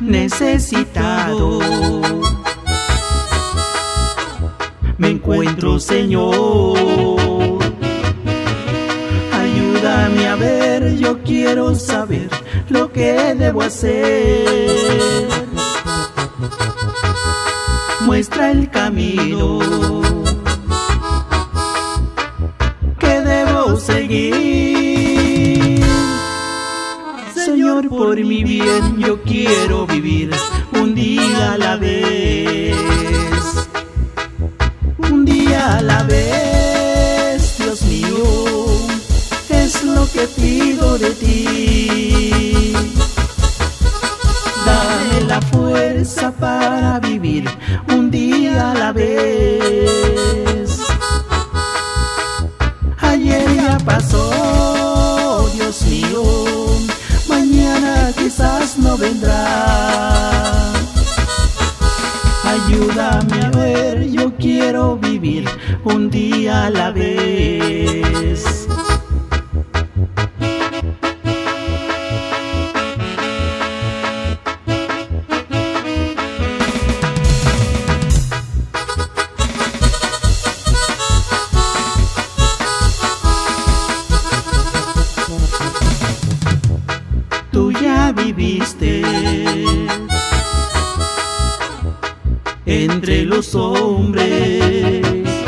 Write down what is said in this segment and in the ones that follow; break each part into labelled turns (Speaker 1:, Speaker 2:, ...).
Speaker 1: necesitado. Me encuentro, Señor, ayúdame a ver, yo quiero saber lo que debo hacer. Muestra el camino que debo seguir. Señor, por mi bien yo quiero vivir un día a la vez. Un día a la vez, Dios mío, es lo que pido de ti. Dame la fuerza para vivir un día a la vez. Ayer ya pasó, Dios mío, mañana quizás no vendrá. Ayúdame a ver, yo quiero vivir un día a la vez. Tú ya viviste entre los hombres.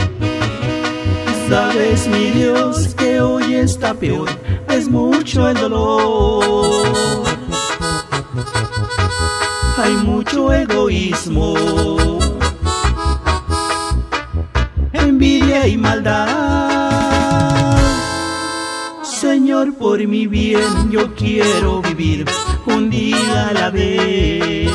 Speaker 1: Sabes, mi Dios, que hoy está peor, es mucho el dolor. Hay mucho egoísmo, envidia y maldad. Señor, por mi bien yo quiero vivir un día a la vez.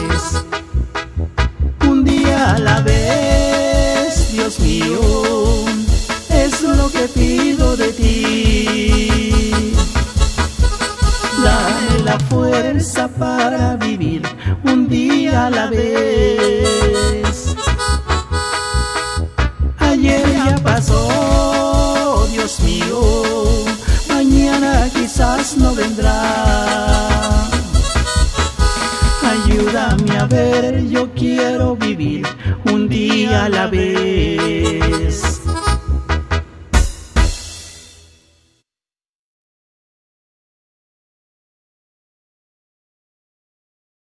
Speaker 1: Un día a la vez, Dios mío, es lo que pido de ti. Dame la fuerza para vivir un día a la vez. Ayer ya pasó, Dios mío, mañana quizás no vendrá. Ayúdame a ver, yo quiero vivir un día a la vez.